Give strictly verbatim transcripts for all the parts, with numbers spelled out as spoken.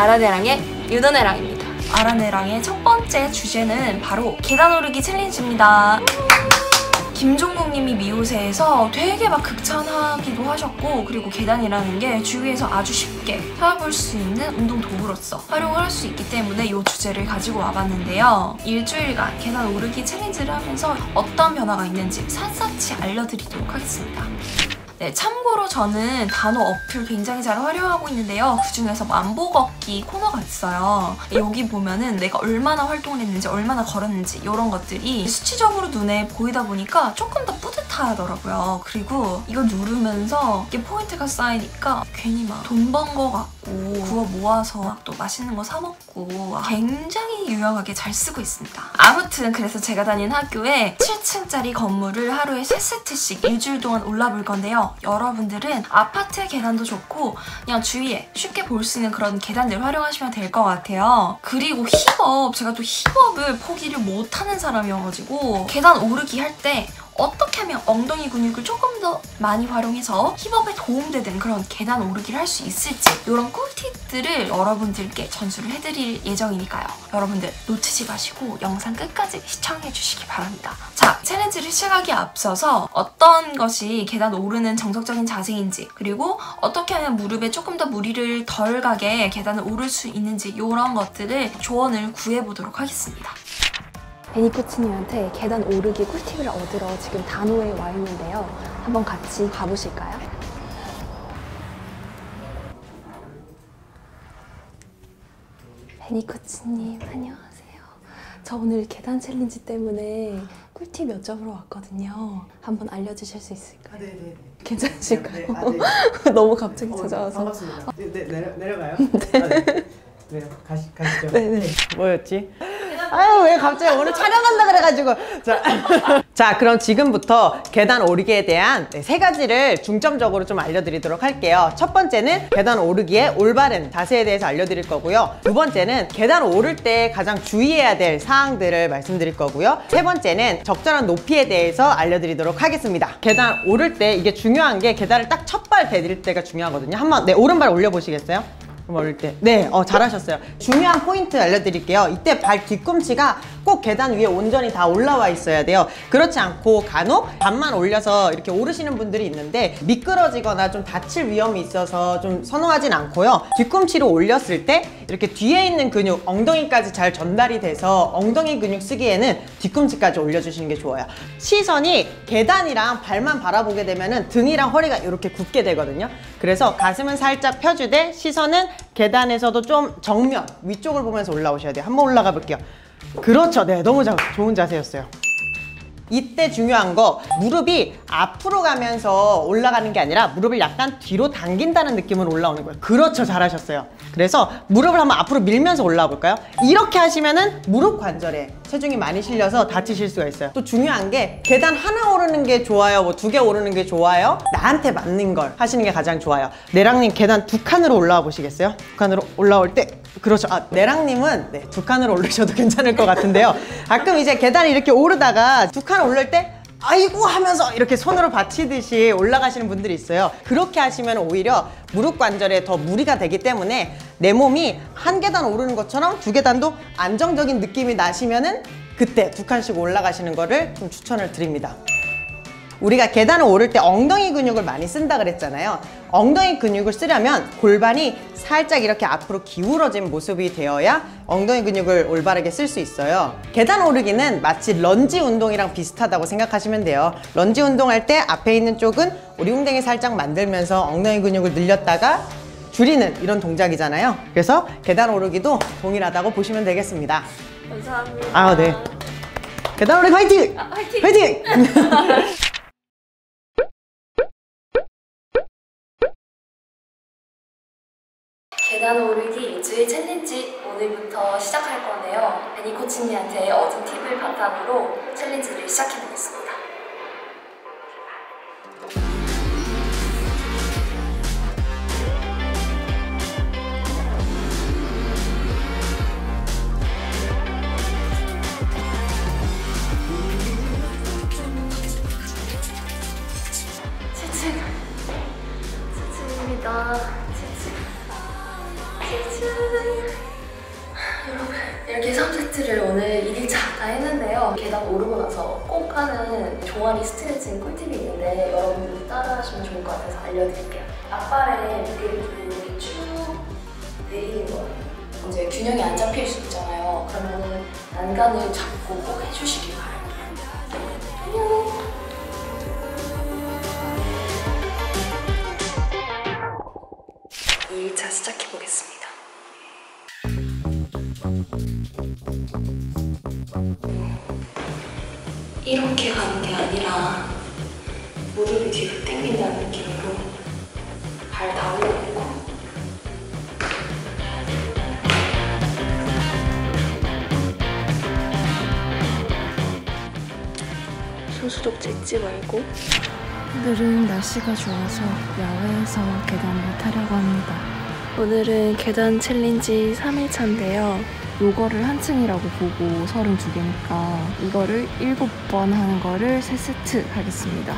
아라네랑의 유도네랑입니다. 아라네랑의 첫 번째 주제는 바로 계단 오르기 챌린지입니다. 김종국님이 미우새에서 되게 막 극찬하기도 하셨고, 그리고 계단이라는 게 주위에서 아주 쉽게 찾아볼 수 있는 운동 도구로서 활용을 할 수 있기 때문에 이 주제를 가지고 와봤는데요. 일주일간 계단 오르기 챌린지를 하면서 어떤 변화가 있는지 샅샅이 알려드리도록 하겠습니다. 네, 참고로 저는 단어 어플 굉장히 잘 활용하고 있는데요. 그중에서 만보 걷기 코너가 있어요. 여기 보면은 내가 얼마나 활동을 했는지, 얼마나 걸었는지 이런 것들이 수치적으로 눈에 보이다 보니까 조금 더 뿌듯하더라고요. 그리고 이거 누르면서 이게 포인트가 쌓이니까 괜히 막 돈 번 거 같고, 그거 모아서 막 또 맛있는 거 사 먹고 굉장히 유용하게 잘 쓰고 있습니다. 아무튼 그래서 제가 다니는 학교에 칠 층짜리 건물을 하루에 세 세트씩 일주일 동안 올라볼 건데요. 여러분들은 아파트 계단도 좋고 그냥 주위에 쉽게 볼 수 있는 그런 계단들 활용하시면 될 것 같아요. 그리고 힙업, 제가 또 힙업을 포기를 못하는 사람이어가지고 계단 오르기 할 때 어떻게 하면 엉덩이 근육을 조금 더 많이 활용해서 힙업에 도움되는 그런 계단 오르기를 할 수 있을지, 이런 꿀팁들을 여러분들께 전수를 해드릴 예정이니까요. 여러분들 놓치지 마시고 영상 끝까지 시청해주시기 바랍니다. 자, 챌린지를 시작하기에 앞서서 어떤 것이 계단 오르는 정석적인 자세인지, 그리고 어떻게 하면 무릎에 조금 더 무리를 덜 가게 계단을 오를 수 있는지, 이런 것들을 조언을 구해보도록 하겠습니다. 베니코치님한테 계단 오르기 꿀팁을 얻으러 지금 단호에 와 있는데요. 한번 같이 가보실까요? 베니코치님 안녕하세요. 저 오늘 계단 챌린지 때문에 꿀팁 여쭤보러 왔거든요. 한번 알려주실 수 있을까요? 아, 네네. 괜찮으실까요? 네, 아, 네. 너무 갑자기 어, 찾아와서. 반갑습니다. 네, 네, 내려, 내려가요? 네. 아, 네. 네, 가시, 가시죠. 네네. 네. 뭐였지? 아유, 왜 갑자기 오늘 촬영한다 그래가지고. 자, 자, 그럼 지금부터 계단 오르기에 대한 세 가지를 중점적으로 좀 알려드리도록 할게요. 첫 번째는 계단 오르기의 올바른 자세에 대해서 알려드릴 거고요. 두 번째는 계단 오를 때 가장 주의해야 될 사항들을 말씀드릴 거고요. 세 번째는 적절한 높이에 대해서 알려드리도록 하겠습니다. 계단 오를 때 이게 중요한 게, 계단을 딱 첫 발 디딜 때가 중요하거든요. 한번, 네, 오른발 올려보시겠어요? 오를 때. 네, 어, 잘하셨어요. 중요한 포인트 알려드릴게요. 이때 발 뒤꿈치가 꼭 계단 위에 온전히 다 올라와 있어야 돼요. 그렇지 않고 간혹 반만 올려서 이렇게 오르시는 분들이 있는데 미끄러지거나 좀 다칠 위험이 있어서 좀 선호하진 않고요. 뒤꿈치로 올렸을 때 이렇게 뒤에 있는 근육, 엉덩이까지 잘 전달이 돼서 엉덩이 근육 쓰기에는 뒤꿈치까지 올려주시는 게 좋아요. 시선이 계단이랑 발만 바라보게 되면은 등이랑 허리가 이렇게 굳게 되거든요. 그래서 가슴은 살짝 펴주되 시선은 계단에서도 좀 정면, 위쪽을 보면서 올라오셔야 돼요. 한번 올라가 볼게요. 그렇죠. 네, 너무 자, 좋은 자세였어요. 이때 중요한 거, 무릎이 앞으로 가면서 올라가는 게 아니라 무릎을 약간 뒤로 당긴다는 느낌으로 올라오는 거예요. 그렇죠. 잘하셨어요. 그래서 무릎을 한번 앞으로 밀면서 올라와 볼까요? 이렇게 하시면은 무릎 관절에 체중이 많이 실려서 다치실 수가 있어요. 또 중요한 게, 계단 하나 오르는 게 좋아요? 뭐 두 개 오르는 게 좋아요? 나한테 맞는 걸 하시는 게 가장 좋아요. 내랑님 계단 두 칸으로 올라와 보시겠어요? 두 칸으로 올라올 때, 그렇죠. 아, 내랑님은 네, 두 칸으로 오르셔도 괜찮을 것 같은데요. 가끔 이제 계단을 이렇게 오르다가 두 칸 오를 때 아이고 하면서 이렇게 손으로 받치듯이 올라가시는 분들이 있어요. 그렇게 하시면 오히려 무릎 관절에 더 무리가 되기 때문에 내 몸이 한 계단 오르는 것처럼 두 계단도 안정적인 느낌이 나시면은 그때 두 칸씩 올라가시는 거를 좀 추천을 드립니다. 우리가 계단을 오를 때 엉덩이 근육을 많이 쓴다 그랬잖아요. 엉덩이 근육을 쓰려면 골반이 살짝 이렇게 앞으로 기울어진 모습이 되어야 엉덩이 근육을 올바르게 쓸 수 있어요. 계단 오르기는 마치 런지 운동이랑 비슷하다고 생각하시면 돼요. 런지 운동할 때 앞에 있는 쪽은 오리궁뎅이 살짝 만들면서 엉덩이 근육을 늘렸다가 줄이는 이런 동작이잖아요. 그래서 계단 오르기도 동일하다고 보시면 되겠습니다. 감사합니다. 아, 네. 계단 오르기 화이팅! 아, 화이팅! 화이팅! 계단 오르기 일주일 챌린지 오늘부터 시작할 건데요. 베니코치님한테 얻은 팁을 바탕으로 챌린지를 시작해보겠습니다. 칠 층 칠 층입니다. 칠 층 칠 층 계단 오르고 나서 꼭 하는 종아리 스트레칭 꿀팁이 있는데 여러분들도 따라하시면 좋을 것 같아서 알려드릴게요. 앞발에 무게를 두고 이렇게 쭉 내리는 거예요. 이제 균형이 안 잡힐 수 있잖아요. 그러면 난간을 잡고 꼭 해주시길 바랍니다. 안녕. 이 차 시작해보겠습니다. 이렇게 가는 게 아니라 무릎이 뒤로 당긴다는 느낌으로 발 다 올려놓고 손수독 잭지 말고. 오늘은 날씨가 좋아서 야외에서 계단을 타려고 합니다. 오늘은 계단 챌린지 삼 일차인데요. 요거를 한 층이라고 보고 서른두 개니까 이거를 일곱 번 하는 거를 세 세트 하겠습니다.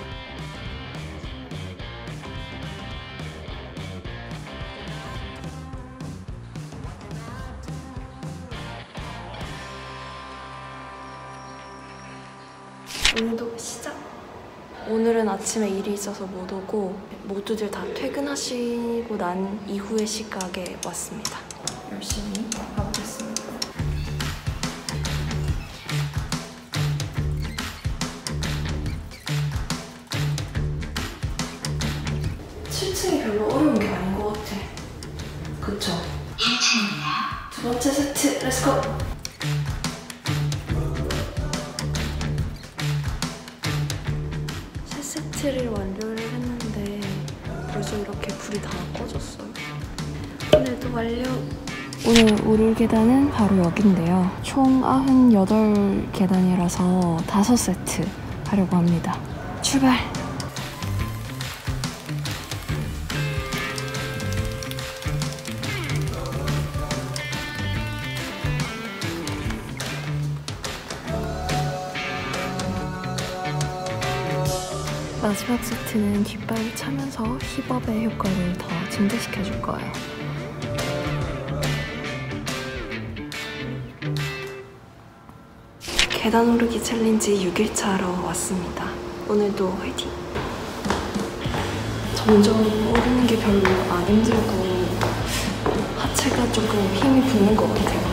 운동 시작! 오늘은 아침에 일이 있어서 못 오고 모두들 다 퇴근하시고 난 이후의 시각에 왔습니다. 열심히 가보겠습니다. 칠 층이 별로 어려운 게 아닌 것 같아. 그쵸? 일 층이야. 두 번째 세트, 렛츠고! 세트를 완료를 했는데 벌써 이렇게 불이 다 꺼졌어요. 오늘도 완료! 오늘 오를 계단은 바로 여긴데요. 총 구십팔 계단이라서 다섯 세트 하려고 합니다. 출발! 마지막 세트는 뒷발을 차면서 힙업의 효과를 더 증대시켜줄 거예요. 계단 오르기 챌린지 육 일차로 왔습니다. 오늘도 화이팅! 점점 오르는 게 별로 안 힘들고 하체가 조금 힘이 붙는 것 같아요.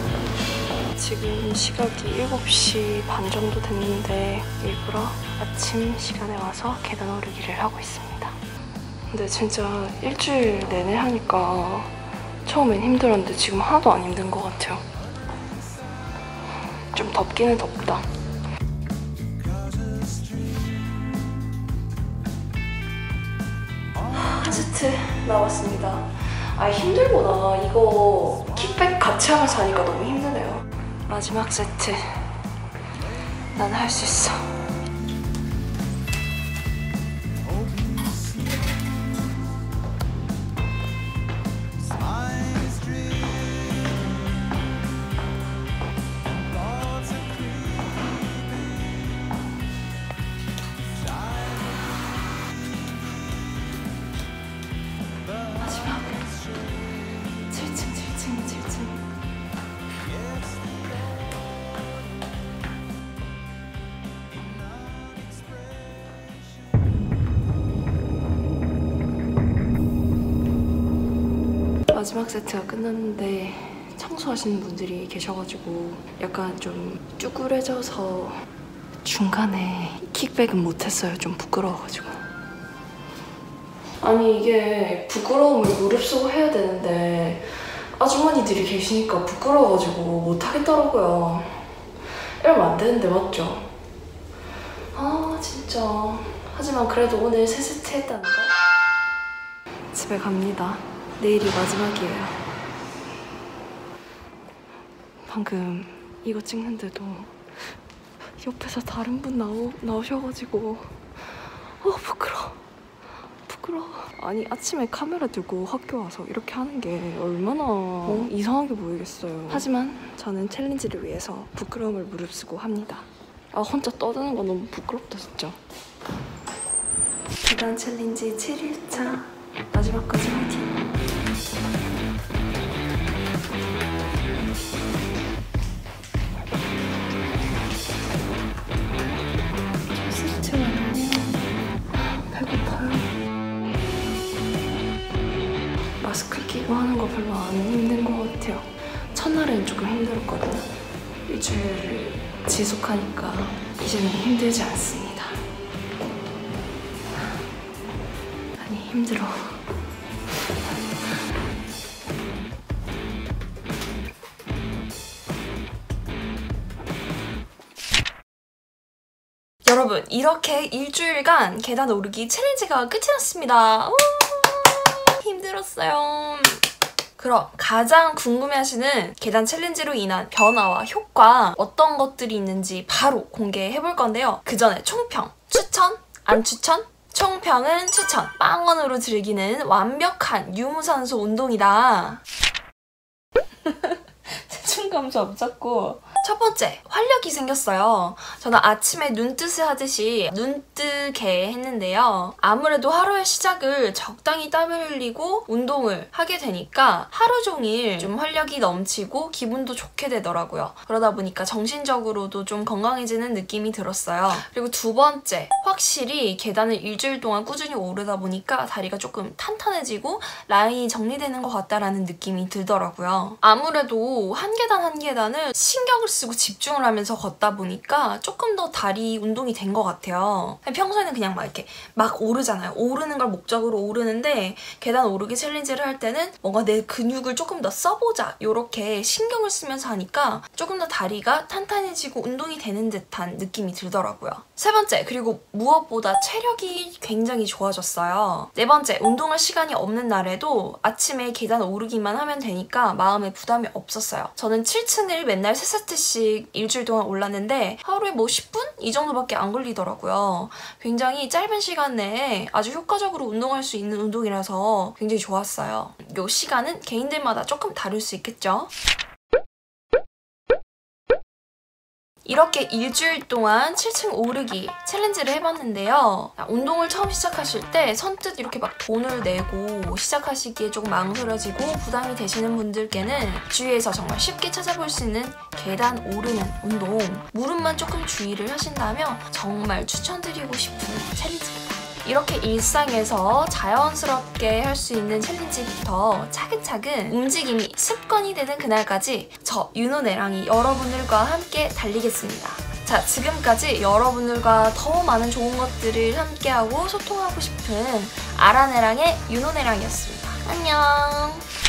지금 시각이 일곱 시 반 정도 됐는데 일부러 아침 시간에 와서 계단 오르기를 하고 있습니다. 근데 진짜 일주일 내내 하니까 처음엔 힘들었는데 지금 하나도 안 힘든 것 같아요. 좀 덥기는 덥다. 한 세트 나왔습니다. 아 힘들구나. 이거 킥백 같이 하면서 하니까 너무 힘드네요. 마지막 세트. 난 할 수 있어. 마지막 칠 층, 칠 층, 칠 층. 마지막 세트가 끝났는데 청소하시는 분들이 계셔가지고 약간 좀 쭈그레져서 중간에 킥백은 못했어요. 좀 부끄러워가지고. 아니 이게 부끄러움을 무릅쓰고 해야 되는데 아주머니들이 계시니까 부끄러워가지고 못하겠더라고요. 이러면 안 되는데 맞죠? 아 진짜. 하지만 그래도 오늘 세 세트 했다는 거. 집에 갑니다. 내일이 마지막이에요. 방금 이거 찍는데도 옆에서 다른 분 나오, 나오셔가지고 어 부끄러워. 부끄러워. 아니 아침에 카메라 들고 학교 와서 이렇게 하는 게 얼마나 어? 이상하게 보이겠어요. 하지만 저는 챌린지를 위해서 부끄러움을 무릅쓰고 합니다. 아 혼자 떠드는 거 너무 부끄럽다 진짜. 계단 챌린지 칠 일차 마지막까지 화이팅! 이거 하는 거 별로 안 힘든 것 같아요. 첫날엔 조금 힘들었거든요. 일주일을 지속하니까 이제는 힘들지 않습니다. 아니, 힘들어. 여러분, 이렇게 일주일간 계단 오르기 챌린지가 끝이 났습니다. 우! 힘들었어요. 그럼 가장 궁금해하시는 계단 챌린지로 인한 변화와 효과 어떤 것들이 있는지 바로 공개해 볼 건데요. 그 전에 총평, 추천, 안 추천? 총평은 추천! 빵원으로 즐기는 완벽한 유무산소 운동이다. 체중감도 없었고. 첫 번째, 활력이 생겼어요. 저는 아침에 눈뜨스 하듯이 눈뜨게 했는데요. 아무래도 하루의 시작을 적당히 땀을 흘리고 운동을 하게 되니까 하루 종일 좀 활력이 넘치고 기분도 좋게 되더라고요. 그러다 보니까 정신적으로도 좀 건강해지는 느낌이 들었어요. 그리고 두 번째, 확실히 계단을 일주일 동안 꾸준히 오르다 보니까 다리가 조금 탄탄해지고 라인이 정리되는 것 같다라는 느낌이 들더라고요. 아무래도 한 계단 한 계단을 신경을 쓰고 집중을 하면서 걷다 보니까 조금 더 다리 운동이 된 것 같아요. 평소에는 그냥 막 이렇게 막 오르잖아요. 오르는 걸 목적으로 오르는데 계단 오르기 챌린지를 할 때는 뭔가 내 근육을 조금 더 써보자 이렇게 신경을 쓰면서 하니까 조금 더 다리가 탄탄해지고 운동이 되는 듯한 느낌이 들더라고요. 세 번째, 그리고 무엇보다 체력이 굉장히 좋아졌어요. 네 번째, 운동할 시간이 없는 날에도 아침에 계단 오르기만 하면 되니까 마음에 부담이 없었어요. 저는 칠 층을 맨날 세 세트씩 일주일 동안 올랐는데 하루에 뭐 십 분? 이 정도밖에 안 걸리더라고요. 굉장히 짧은 시간 내에 아주 효과적으로 운동할 수 있는 운동이라서 굉장히 좋았어요. 이 시간은 개인들마다 조금 다를 수 있겠죠? 이렇게 일주일 동안 칠 층 오르기 챌린지를 해봤는데요. 운동을 처음 시작하실 때 선뜻 이렇게 막 돈을 내고 시작하시기에 조금 망설여지고 부담이 되시는 분들께는 주위에서 정말 쉽게 찾아볼 수 있는 계단 오르는 운동, 무릎만 조금 주의를 하신다면 정말 추천드리고 싶은 챌린지입니다. 이렇게 일상에서 자연스럽게 할 수 있는 챌린지부터 차근차근 움직임이 습관이 되는 그날까지 저 윤호네랑이 여러분들과 함께 달리겠습니다. 자, 지금까지 여러분들과 더 많은 좋은 것들을 함께하고 소통하고 싶은 아라네랑의 윤호네랑이었습니다. 안녕!